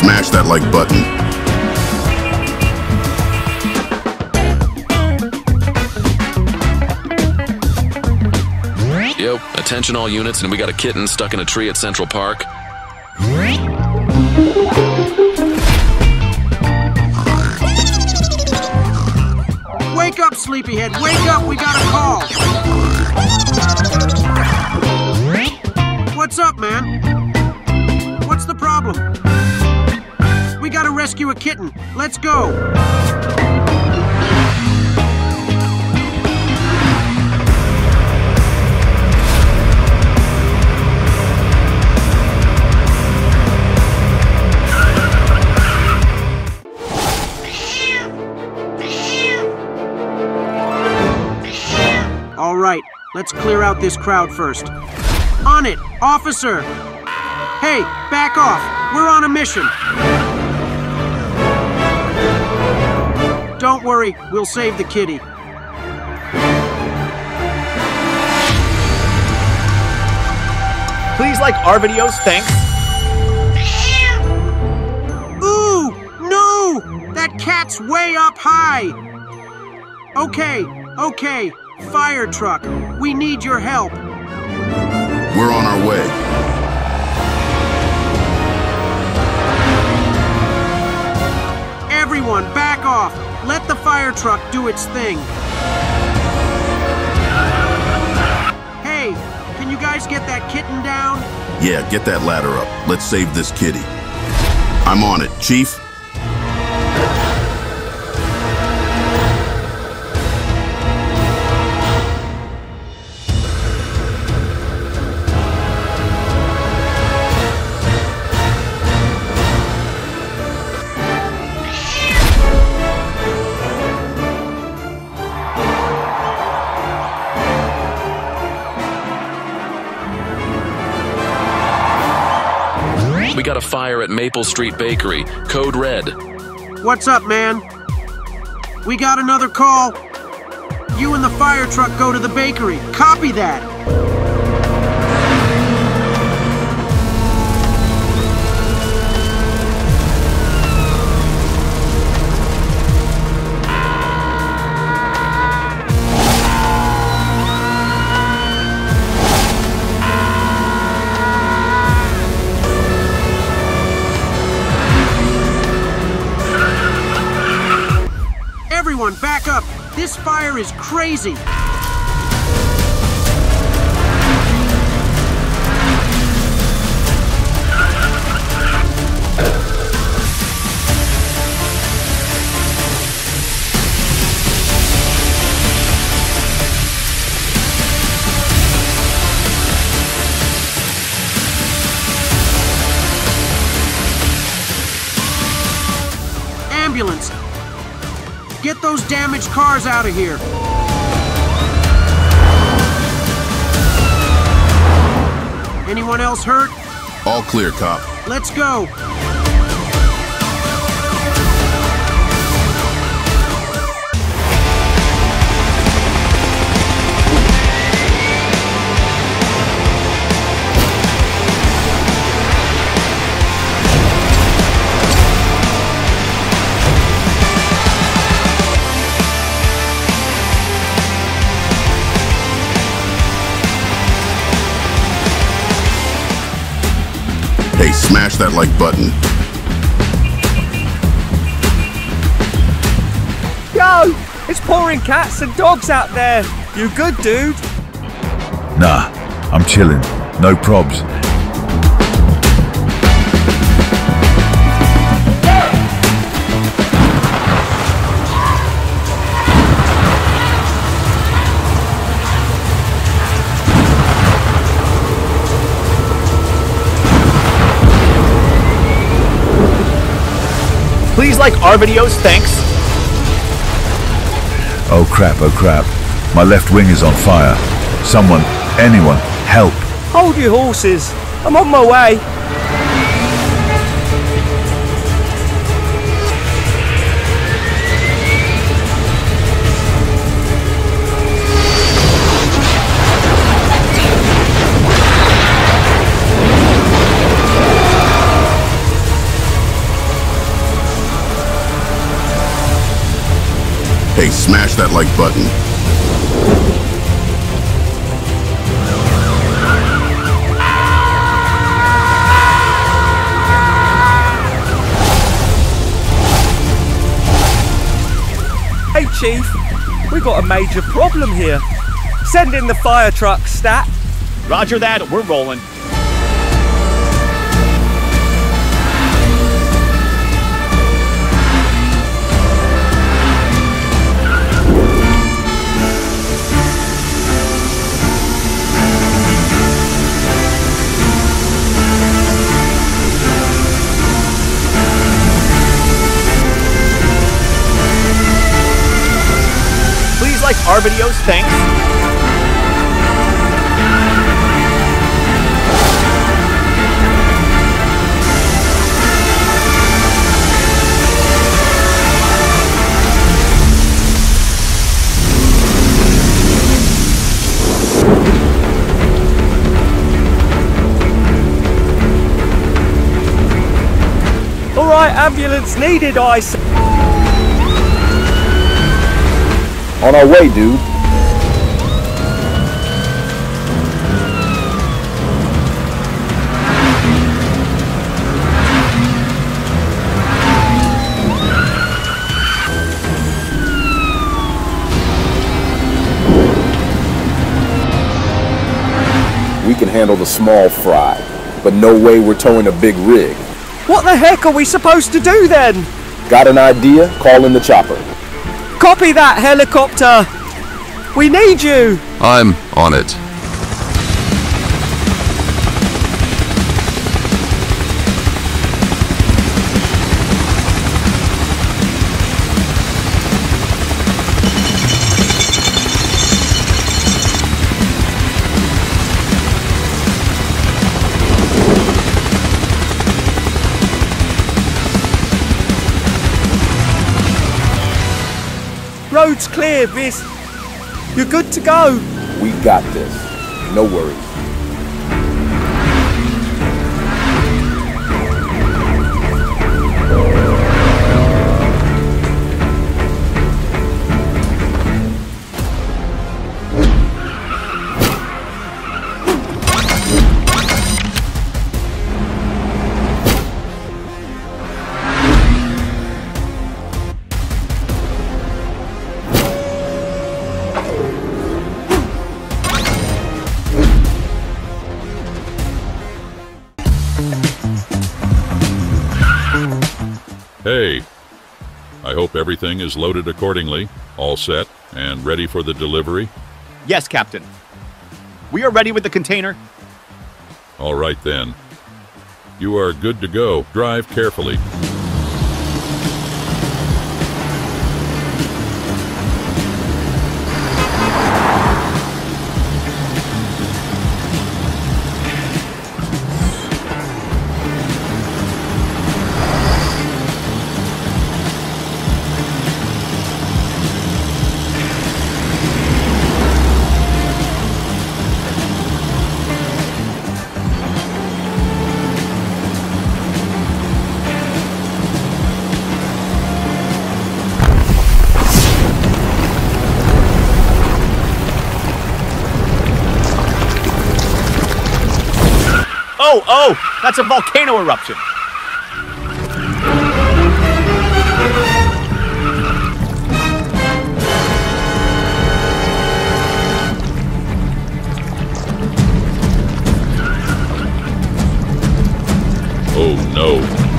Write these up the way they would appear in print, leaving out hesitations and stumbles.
smash that like button. Yo, attention all units, and we got a kitten stuck in a tree at Central Park. Wake up, sleepyhead! Wake up! We got a call! What's up, man? What's the problem? We gotta rescue a kitten. Let's go! All right, let's clear out this crowd first. On it, officer! Hey, back off! We're on a mission! Don't worry, we'll save the kitty. Please like our videos, thanks. Ooh, no! That cat's way up high! Okay, fire truck, we need your help. We're on our way. Everyone, back off! Let the fire truck do its thing. Hey, can you guys get that kitten down? Yeah, get that ladder up. Let's save this kitty. I'm on it, Chief. We got a fire at Maple Street Bakery. Code Red. What's up, man? We got another call. You and the fire truck go to the bakery. Copy that. Everyone, back up! This fire is crazy! Ambulance! Get those damaged cars out of here! Anyone else hurt? All clear, cop. Let's go! Hey, smash that like button. Yo! It's pouring cats and dogs out there! You good, dude? Nah, I'm chilling. No probs. Please like our videos, thanks. Oh crap, oh crap. My left wing is on fire. Someone, anyone, help. Hold your horses. I'm on my way. Smash that like button. Hey, Chief. We got a major problem here. Send in the fire truck, stat. Roger that, we're rolling. Please like our videos, thanks. Alright, ambulance needed, I say. On our way, dude. We can handle the small fry, but no way we're towing a big rig. What the heck are we supposed to do then? Got an idea? Call in the chopper. Copy that, helicopter! We need you! I'm on it. Road's clear, Viz. You're good to go. We got this. No worries. Hey, I hope everything is loaded accordingly, all set, and ready for the delivery. Yes, Captain. We are ready with the container. All right then. You are good to go. Drive carefully. Oh, that's a volcano eruption. Oh no.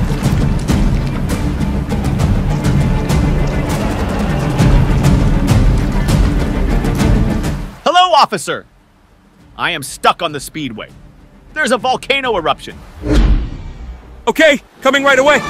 Hello, officer. I am stuck on the speedway. There's a volcano eruption. Okay, coming right away.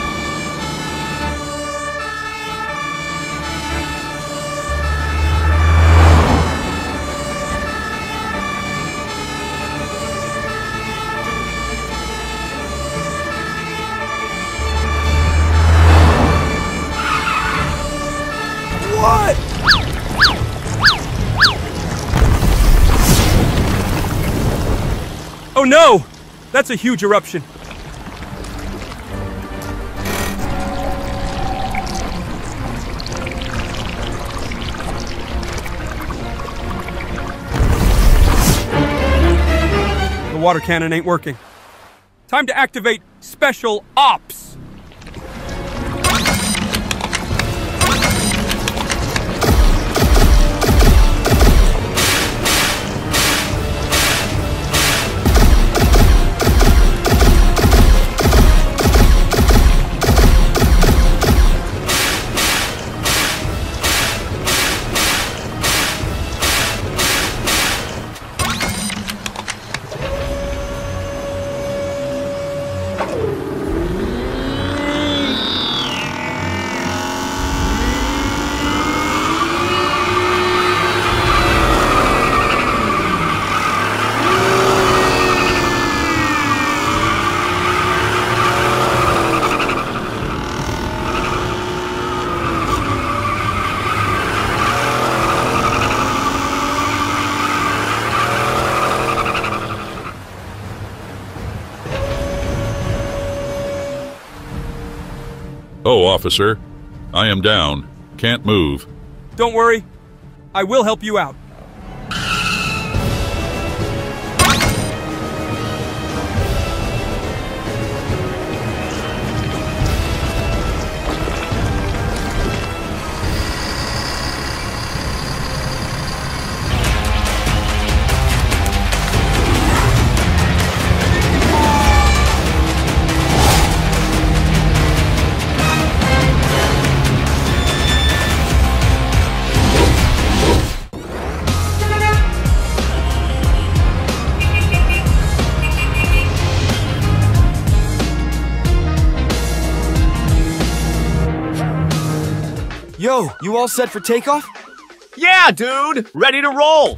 What? Oh no! That's a huge eruption. water cannon ain't working. Time to activate Special Ops! Oh, officer. I am down. Can't move. Don't worry. I will help you out. Yo, you all set for takeoff? Yeah, dude! Ready to roll!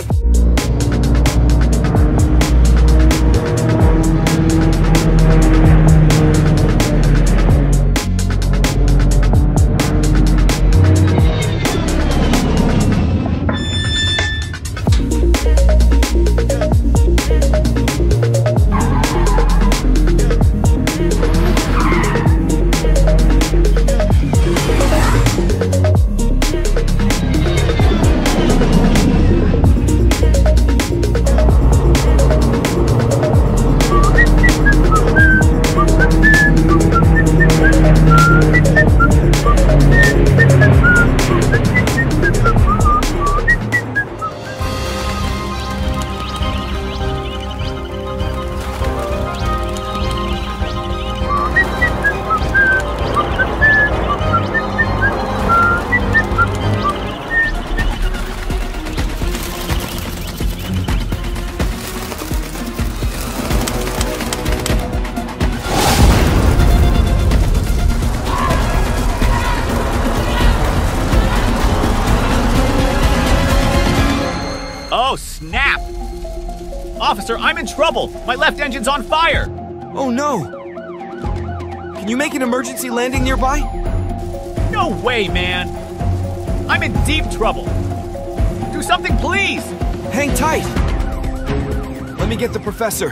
Oh, snap! Officer, I'm in trouble! My left engine's on fire! Oh no! Can you make an emergency landing nearby? No way, man! I'm in deep trouble! Do something, please! Hang tight! Let me get the professor.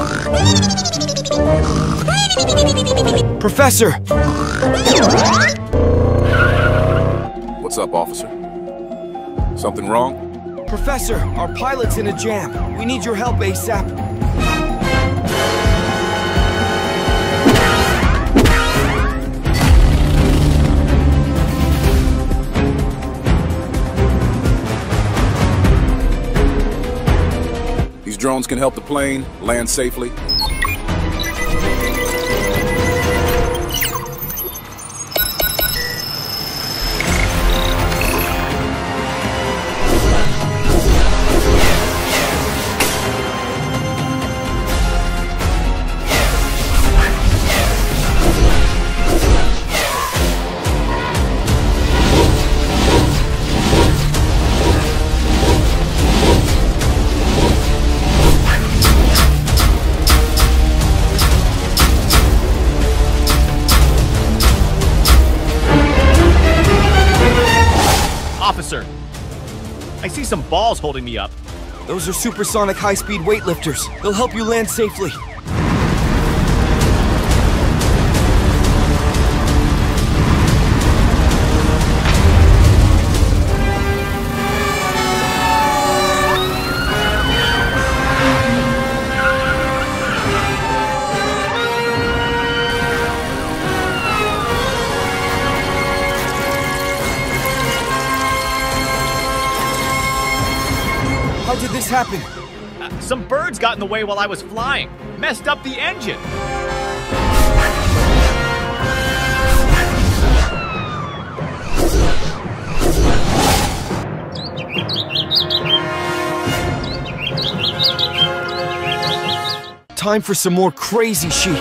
Professor! What's up, officer? Something wrong? Professor, our pilot's in a jam. We need your help ASAP. These drones can help the plane land safely. Officer, I see some balls holding me up. Those are supersonic high-speed weightlifters. They'll help you land safely. this happen? Some birds got in the way while I was flying. Messed up the engine. Time for some more crazy sheep.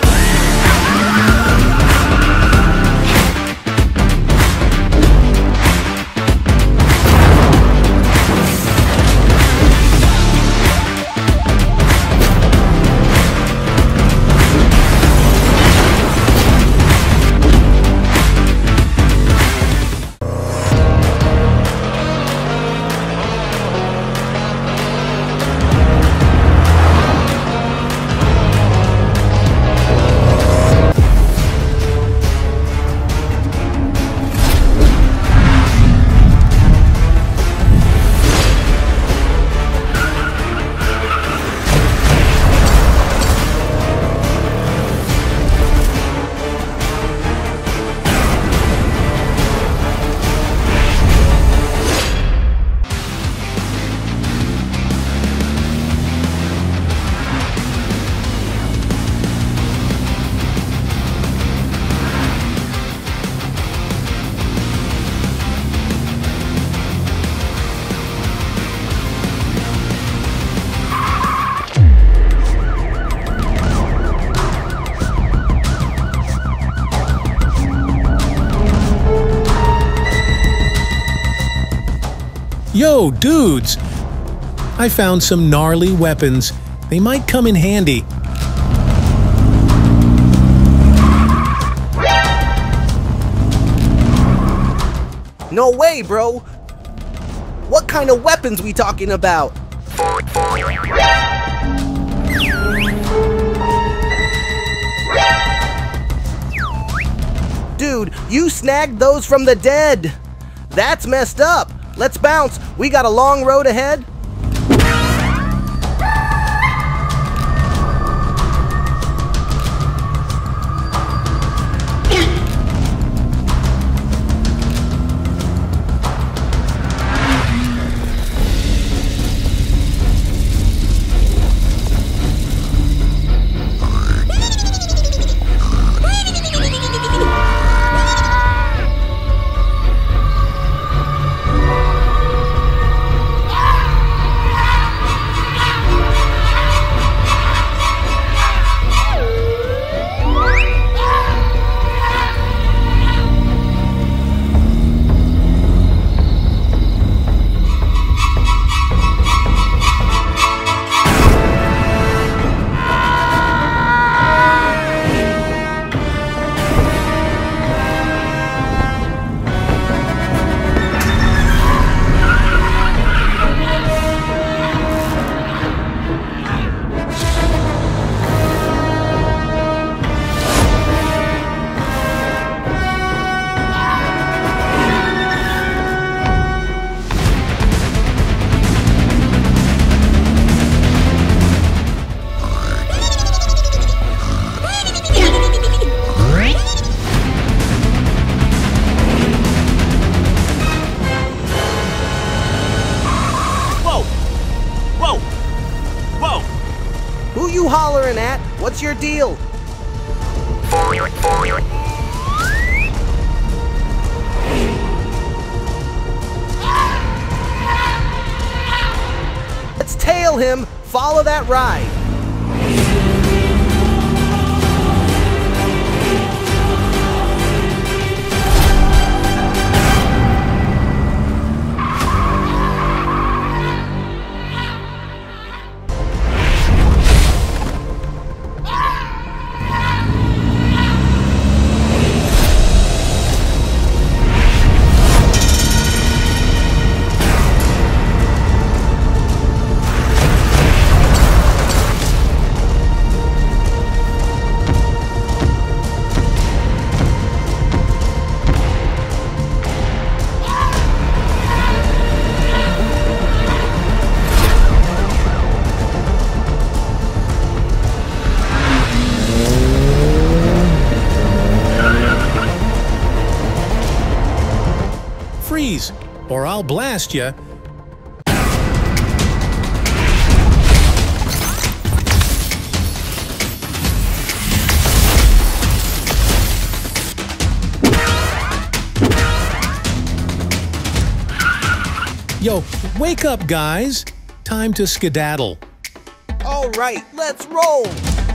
Yo, dudes! I found some gnarly weapons. They might come in handy. No way, bro! What kind of weapons we talking about? Dude, you snagged those from the dead! That's messed up! Let's bounce! We got a long road ahead! Who you hollering at? What's your deal? Let's tail him. Follow that ride. Freeze, or I'll blast you. Yo, wake up, guys. Time to skedaddle. All right, let's roll.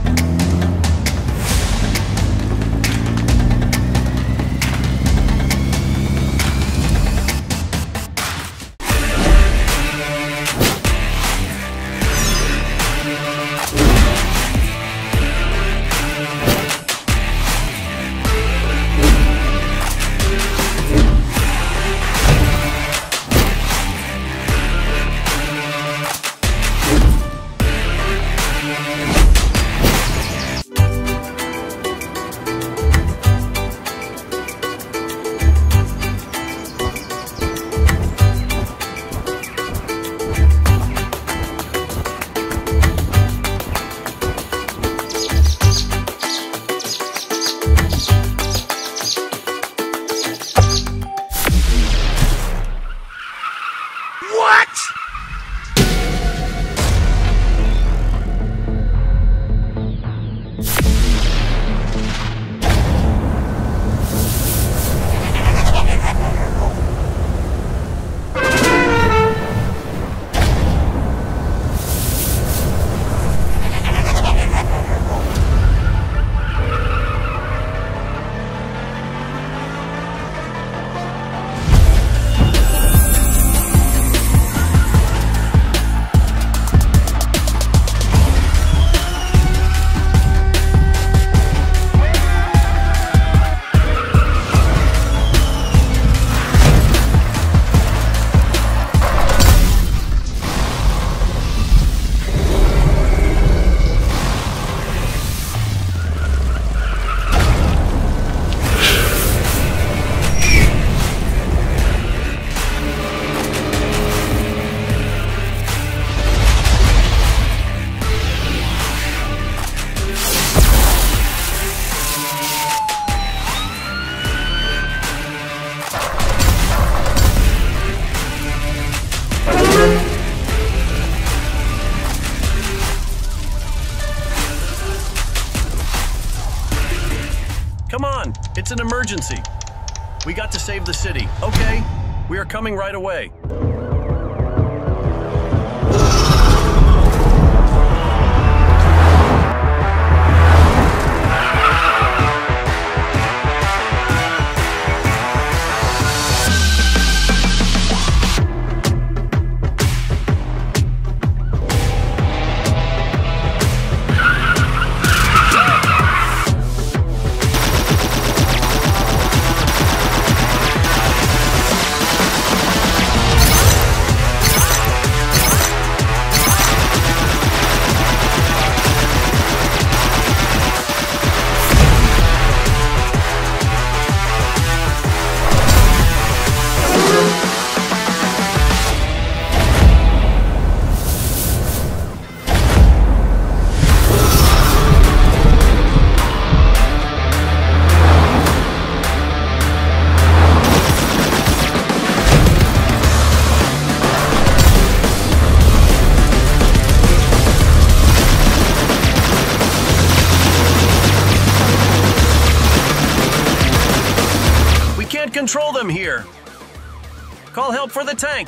Come on, it's an emergency. We got to save the city, okay? We are coming right away. Control them here. Call help for the tank.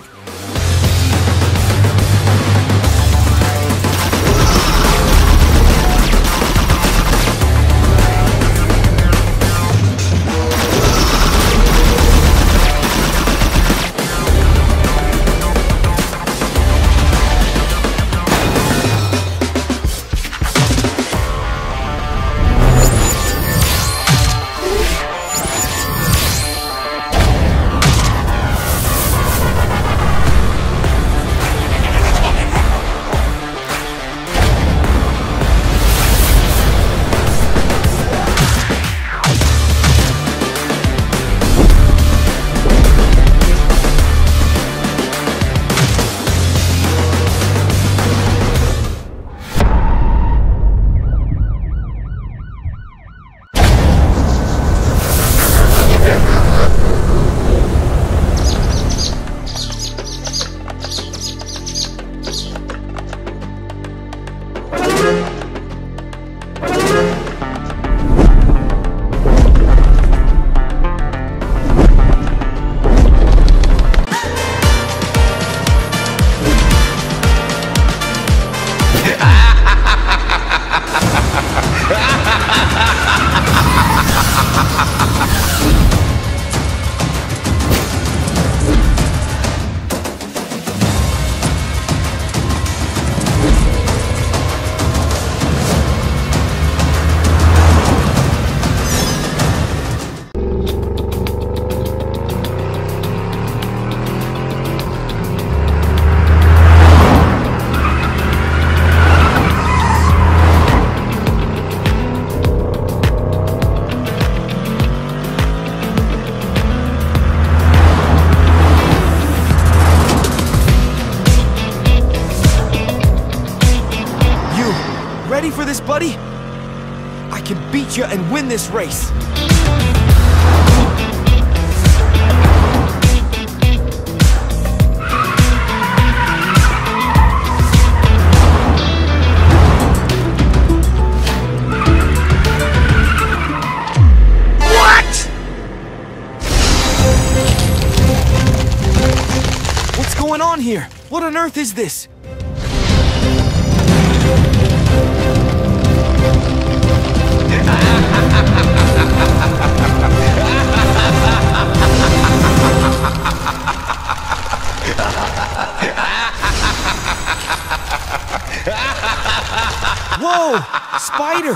buddy? I can beat you and win this race. What? What's going on here? What on earth is this? Whoa! Spider!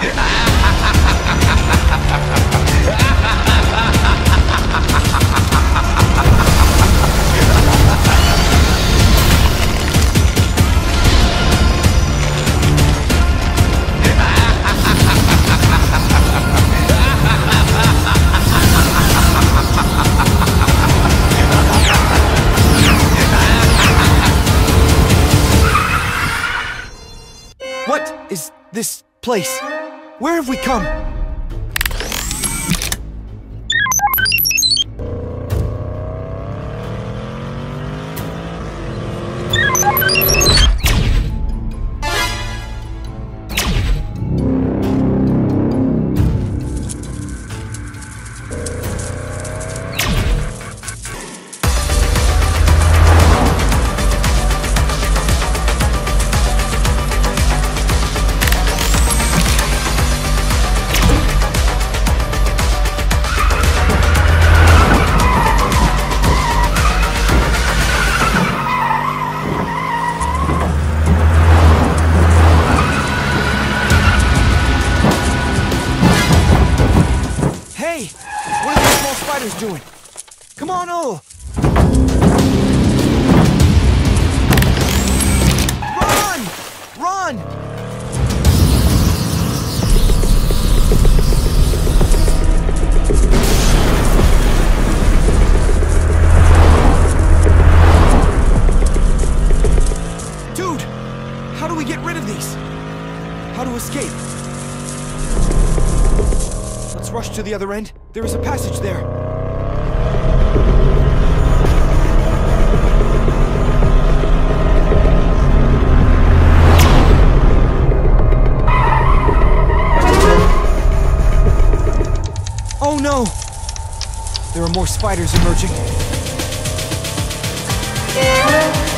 What is this place? Where have we come? Hey! What are these small spiders doing? Come on, oh! Run! Run! Dude! How do we get rid of these? How to escape? Let's rush to the other end. There is a passage there. Oh no! There are more spiders emerging.